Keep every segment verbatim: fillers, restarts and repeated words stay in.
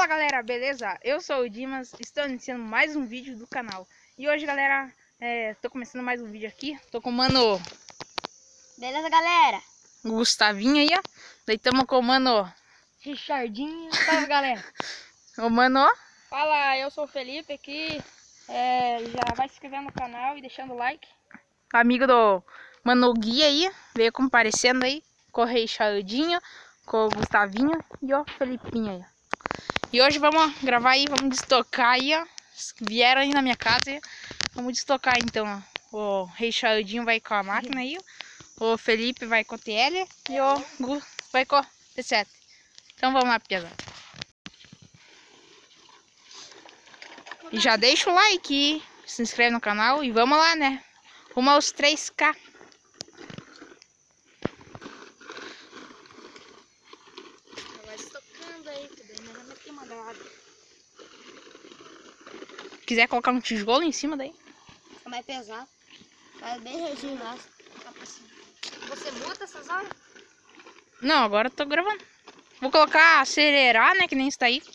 Fala galera, beleza? Eu sou o Dimas, estou iniciando mais um vídeo do canal. E hoje galera, é, tô começando mais um vídeo aqui. Tô com o mano... Beleza galera? O Gustavinho aí, ó. Daí tamo com o mano... Richardinho. Salve galera. O mano... Fala, eu sou o Felipe aqui. É, já vai se inscrevendo no canal e deixando o like. Amigo do Mano Gui aí, veio comparecendo aí. Com o Richardinho, com o Gustavinho e o Felipinho aí. E hoje vamos gravar aí, vamos destocar aí, ó. Vieram aí na minha casa aí. Vamos destocar então, ó. O Richardinho vai com a máquina aí, ó. O Felipe vai com o T L e o Gu vai com o T sete. Então vamos lá, pesada. E já deixa o like, se inscreve no canal e vamos lá, né? Rumo aos três K. Vai estocando aí, podendo meter uma grade. Quiser colocar um tijolo em cima daí. Fica mais pesado. Faz bem retinho lá. Você muda essas horas? Não, agora eu tô gravando. Vou colocar acelerar, né? Que nem está aí.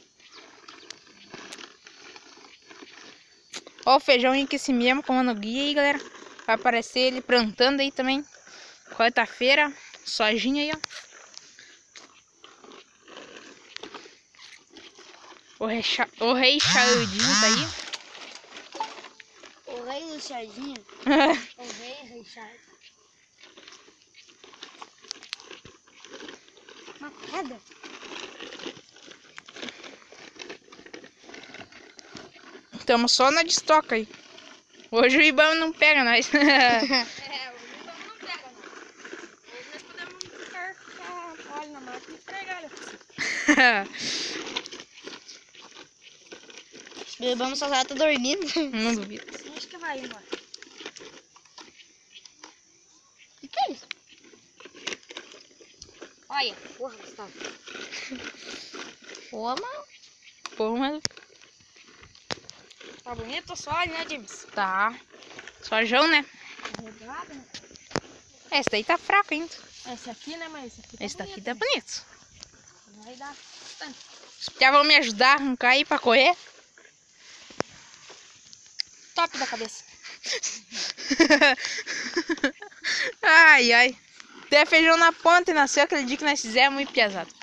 Ó o feijão em que se mesmo com o Mano Gui aí, galera. Vai aparecer ele plantando aí também. Quarta-feira, sojinha aí, ó. O, recha... o rei Richardinho tá aí. O rei Richardinho. O rei Richard. Uma pedra. Estamos só na destoca aí. Hoje o Ibama não pega nós. É, o Ibama não pega, não. Hoje nós podemos ficar com óleo na máquina e esfregar. O Ibama só tá dormindo. Não duvido. Acho que vai embora. O que é isso? Olha, Porra, Gustavo. Pô, mano. Pô, mas tá bonito o sólio, né, James? tá. Sojão, né? Regado, né? Esse daí tá fraco ainda. Esse aqui, né, mas esse aqui tá Esse daqui bonito, tá né? bonito. Vai dar bastante. Já vão me ajudar a arrancar aí pra correr? Top da cabeça. Ai, ai. Tem feijão na ponta e nasceu aquele dia que nós fizemos muito pesado.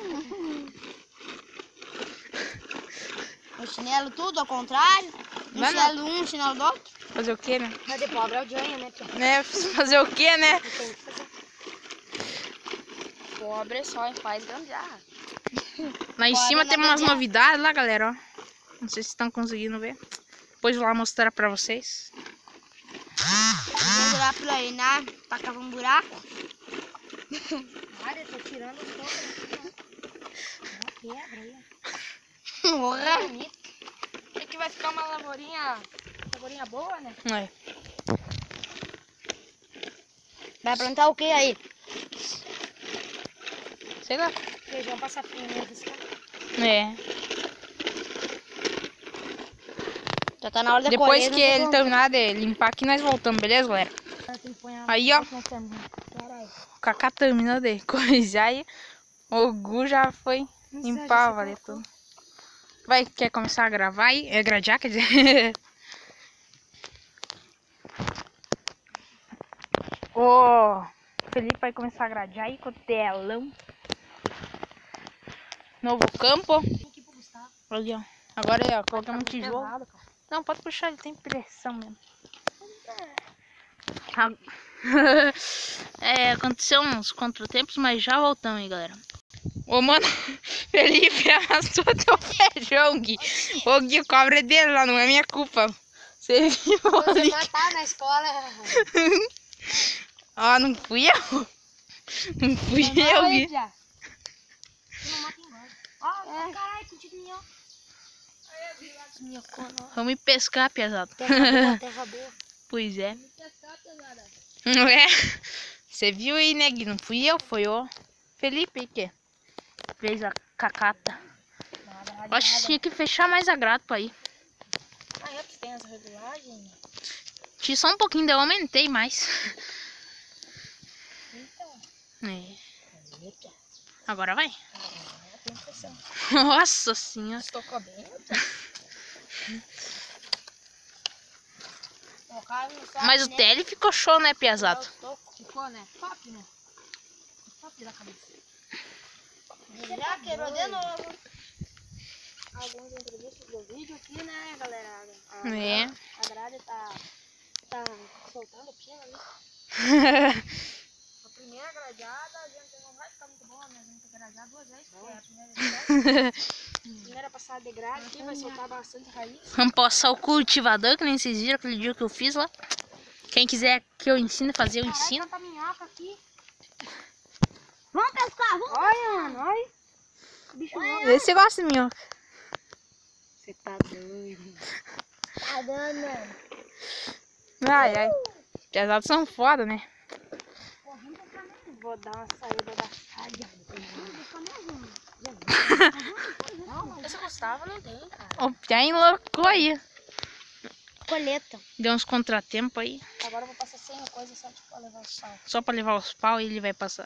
O chinelo tudo ao contrário. Um Vai não. chinelo um, um chinelo do outro. Fazer o que, né? Mas de pobre é o Johnny, né, Pia? né? Fazer o que, né? Pobre só faz gambiarra. Lá em Bora cima na tem umas gambiarra. novidades lá, galera, ó. Não sei se estão conseguindo ver. Depois eu vou lá mostrar pra vocês. Vou virar por aí, né? Tacava um buraco. Olha, tô tirando os tocos. Quebra aí. Porra. Bonito. É que vai ficar uma lavourinha, lavourinha boa, né? É. Vai plantar o que aí? Sei lá. Feijão passa fino, né? É. Já tá na hora de Depois colher, que não ele tô terminar de limpar aqui, nós voltamos, beleza, galera? Aí, ó. O Kaká terminou de coisar e o Gu já foi limpar, valeu tudo. Vai, quer começar a gravar aí? É gradear, quer dizer? O Felipe vai começar a gradear aí com o telão. Novo campo. Ali, ó. Agora, ó, colocamos um tijolo. Não, pode puxar, ele tem pressão mesmo. Ah, é, aconteceu uns contratempos, mas já voltamos aí, galera. Ô, mano, Felipe arrastou teu feijão, Gui. Ô, Gui, cobra dele lá, não é minha culpa. Você viu Você ali? matar na escola. Ó, não fui eu. Não fui eu, Gui. Não mata embora. Ó, caralho, contigo minha. Minha cona. Vamos ir pescar, pesado. Terra boa, terra boa. Pois é. Não é? Você viu aí, né, Gui? Não fui eu, foi o Felipe que fez a cacata. Acho que tinha que fechar mais a grade pra ir. Ah, é que tem as regulagens. Tinha só um pouquinho, daí eu aumentei mais. Então. É. Agora vai. Tem pressão. Nossa senhora. Estocou bem. Colocaram no saco, Mas o né? tele ficou show, né, piazado? Ficou, né? Top, né? Top da cabeça. Já quebrou de novo. Alguns entrevistas do vídeo aqui, né, galera? A, É. a grade tá, tá soltando pino ali. A primeira gradeada, a gente não vai ficar muito boa, né? A gente vai gradear duas vezes, porque é a primeira vez. A primeira passada de grade aqui vai soltar bastante raiz. Vamos passar o cultivador, que nem vocês viram aquele dia que eu fiz lá. Quem quiser que eu ensine a fazer, eu ensino. Caralho, tanta minhoca aqui. Vamos pescar, vamos. Olha, mano, olha. Bicho louco. Vê se você gosta de minhoca. Você tá doido. Tá dando, mano. Ai, ai. Pesados são foda, né? Vou dar uma saída da saia. Não, esse Gustavo não tem, cara. O Pia enloucou aí. Coleta. Deu uns contratempos aí. Agora eu vou passar sem coisa só tipo, pra levar o sal. Só pra levar os pau e ele vai passar.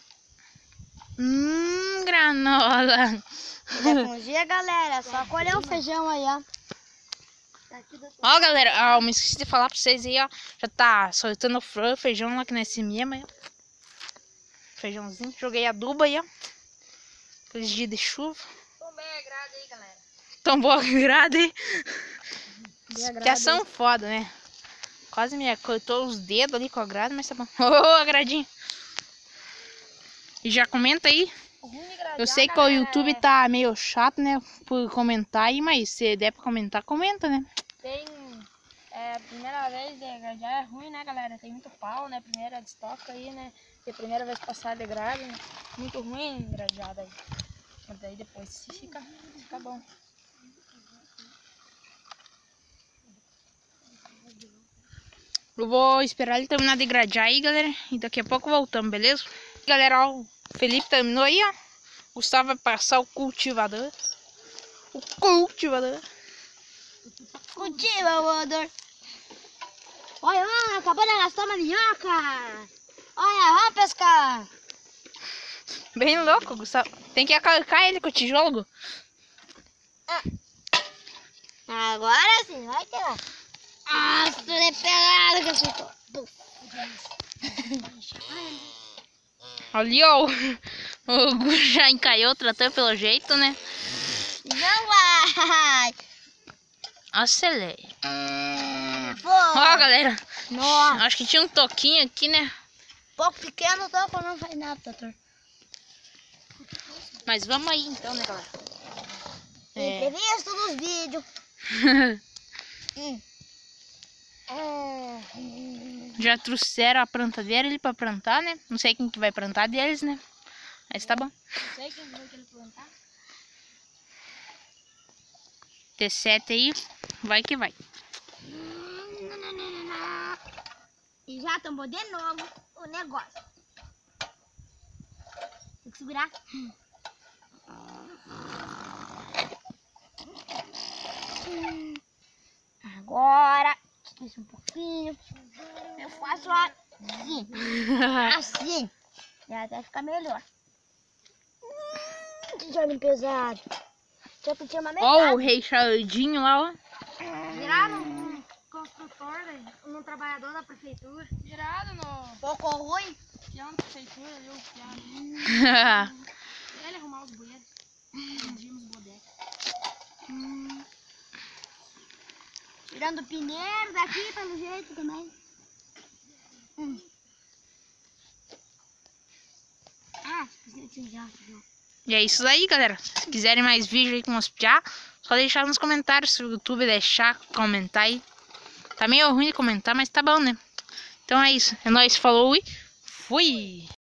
Hum, granola. Bom dia, galera. Só colher o feijão aí, ó. Tá aqui do... Ó, galera, ó, eu me esqueci de falar pra vocês aí, ó. Já tá soltando o feijão lá que nesse mesmo aí, ó. Feijãozinho. Joguei adubo aí, ó. Aqueles dias de chuva. Tomei a grade aí, galera. Tombou a grade aí. Dei a grade Que ação foda, né? Quase me cortou os dedos ali com a grade, mas tá bom. Ô, oh, agradinho. E já comenta aí. O ruim de gradear, Eu sei que o galera, YouTube é- tá meio chato, né? Por comentar aí, mas se der pra comentar, comenta, né? Tem. É, a primeira vez de gradear é ruim, né, galera? Tem muito pau, né? Primeira de estoca aí, né? E a primeira vez passar de grade, né? Muito ruim gradeada aí. Mas daí depois fica, fica bom. Eu vou esperar ele terminar de gradear aí, galera. E daqui a pouco voltamos, beleza? Galera, ó, o Felipe terminou aí, ó. O Gustavo vai passar o cultivador. O cultivador. Cultiva, Wonder. Olha, olha, acabou de arrastar uma minhoca. Olha, vamos pescar. Bem louco, Gustavo. Tem que acalcar ele com o tijolo. Agora sim, vai ter lá. Ah, estou de pegada que eu sou. Ali, ó. O, o Gu já encaiou o trator pelo jeito, né? Não vai. Acelere. Foi. Ó, galera. Nossa. Acho que tinha um toquinho aqui, né? Pouco pequeno, toco não faz nada, doutor. Mas vamos aí então, né, galera? É. Entrevista nos vídeos. hum. É. Já trouxeram a plantadeira ali pra plantar, né? Não sei quem que vai plantar deles, né? Mas tá bom. Não sei quem vai querer plantar. T sete aí, vai que vai. E já tombou de novo o negócio. Tem que segurar. Agora, isso um pouquinho. Eu faço assim. Assim. E até ficar melhor. Hum, que jogo pesado. Tinha que tirar uma metade. Ó o rei Charudinho lá, ó. Viraram um construtor, né? Um trabalhador da prefeitura. Virado no Pouco ruim. peão da prefeitura ali, o piano. Ele arrumar os bueiros. Vendíamos bodeca. Hum. Tirando o pneu daqui pelo jeito também. Hum. Ah, esqueci já. E é isso aí, galera. Se quiserem mais vídeo aí com os piá, só deixar nos comentários se o YouTube deixar comentar aí. Tá meio ruim de comentar, mas tá bom, né? Então é isso. É nóis, falou e fui!